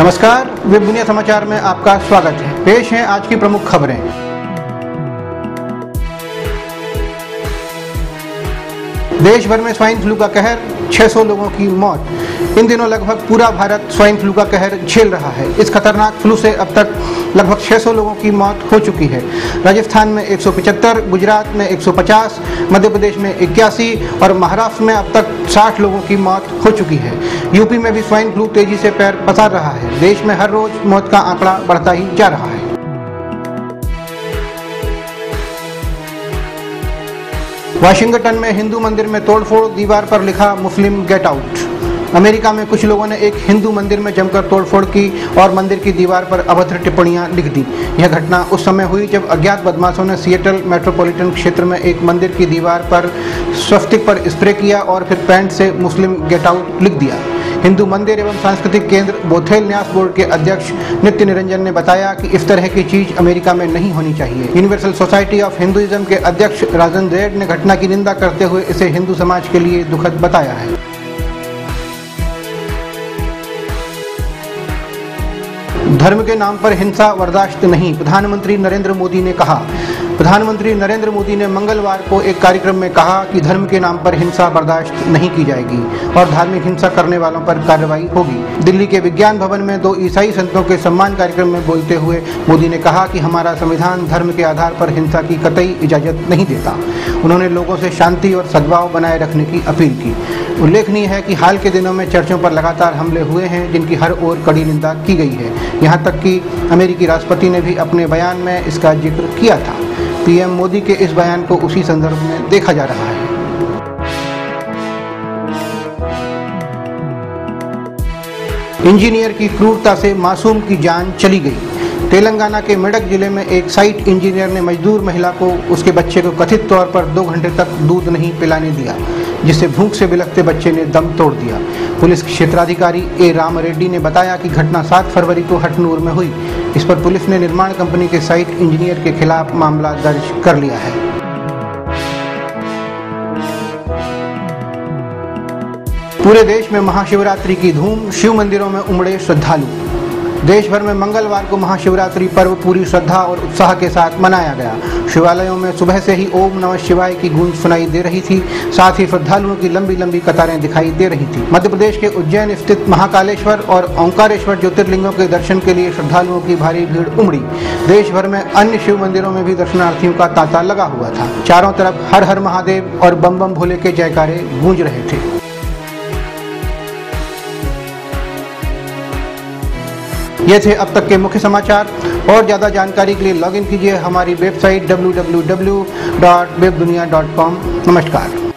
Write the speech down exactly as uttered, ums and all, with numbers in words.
नमस्कार, वेब दुनिया समाचार में आपका स्वागत है। पेश हैं आज की प्रमुख खबरें। देश भर में स्वाइन फ्लू का कहर, छह सौ लोगों की मौत। इन दिनों लगभग पूरा भारत स्वाइन फ्लू का कहर झेल रहा है। इस खतरनाक फ्लू से अब तक लगभग छह सौ लोगों की मौत हो चुकी है। राजस्थान में एक सौ पचहत्तर, गुजरात में एक सौ पचास, मध्य प्रदेश में इक्यासी और महाराष्ट्र में अब तक साठ लोगों की मौत हो चुकी है। यूपी में भी स्वाइन फ्लू तेजी से पैर पसार रहा है। देश में हर रोज मौत का आंकड़ा बढ़ता ही जा रहा है। वाशिंगटन में हिंदू मंदिर में तोड़फोड़, दीवार पर लिखा मुस्लिम गेट आउट। अमेरिका में कुछ लोगों ने एक हिंदू मंदिर में जमकर तोड़फोड़ की और मंदिर की दीवार पर अभद्र टिप्पणियां लिख दी। यह घटना उस समय हुई जब अज्ञात बदमाशों ने सिएटल मेट्रोपॉलिटन क्षेत्र में एक मंदिर की दीवार पर स्वस्तिक पर स्प्रे किया और फिर पेंट से मुस्लिम गेट आउट लिख दिया। हिंदू मंदिर एवं सांस्कृतिक केंद्र बोथेल न्यास बोर्ड के अध्यक्ष नित्य निरंजन ने बताया कि इस तरह की चीज अमेरिका में नहीं होनी चाहिए। यूनिवर्सल सोसाइटी ऑफ हिंदुइज्म के अध्यक्ष राजन रेड ने घटना की निंदा करते हुए इसे हिंदू समाज के लिए दुखद बताया है। धर्म के नाम पर हिंसा बर्दाश्त नहीं, प्रधानमंत्री नरेंद्र मोदी ने कहा। प्रधानमंत्री नरेंद्र मोदी ने मंगलवार को एक कार्यक्रम में कहा कि धर्म के नाम पर हिंसा बर्दाश्त नहीं की जाएगी और धार्मिक हिंसा करने वालों पर कार्रवाई होगी। दिल्ली के विज्ञान भवन में दो ईसाई संतों के सम्मान कार्यक्रम में बोलते हुए मोदी ने कहा कि हमारा संविधान धर्म के आधार पर हिंसा की कतई इजाजत नहीं देता। उन्होंने लोगों से शांति और सद्भाव बनाए रखने की अपील की। उल्लेखनीय है कि हाल के दिनों में चर्चों पर लगातार हमले हुए हैं, जिनकी हर ओर कड़ी निंदा की गई है। यहाँ तक कि अमेरिकी राष्ट्रपति ने भी अपने बयान में इसका जिक्र किया था। पीएम मोदी के इस बयान को उसी संदर्भ में देखा जा रहा है। इंजीनियर की क्रूरता से मासूम की जान चली गई। तेलंगाना के मेडक जिले में एक साइट इंजीनियर ने मजदूर महिला को उसके बच्चे को कथित तौर पर दो घंटे तक दूध नहीं पिलाने दिया, जिससे भूख से बिलखते बच्चे ने दम तोड़ दिया। पुलिस क्षेत्राधिकारी ए राम रेड्डी ने बताया कि घटना सात फरवरी को हटनूर में हुई। इस पर पुलिस ने निर्माण कंपनी के साइट इंजीनियर के खिलाफ मामला दर्ज कर लिया है। पूरे देश में महाशिवरात्रि की धूम, शिव मंदिरों में उमड़े श्रद्धालु। देश भर में मंगलवार को महाशिवरात्रि पर्व पूरी श्रद्धा और उत्साह के साथ मनाया गया। शिवालयों में सुबह से ही ओम नमः शिवाय की गूंज सुनाई दे रही थी। साथ ही श्रद्धालुओं की लंबी लंबी कतारें दिखाई दे रही थी। मध्य प्रदेश के उज्जैन स्थित महाकालेश्वर और ओंकारेश्वर ज्योतिर्लिंगों के दर्शन के लिए श्रद्धालुओं की भारी भीड़ उमड़ी। देश भर में अन्य शिव मंदिरों में भी दर्शनार्थियों का तांता लगा हुआ था। चारों तरफ हर हर महादेव और बम बम भोले के जयकारे गूंज रहे थे। ये थे अब तक के मुख्य समाचार। और ज़्यादा जानकारी के लिए लॉगिन कीजिए हमारी website W W W dot web Dunia dot com. नमस्कार।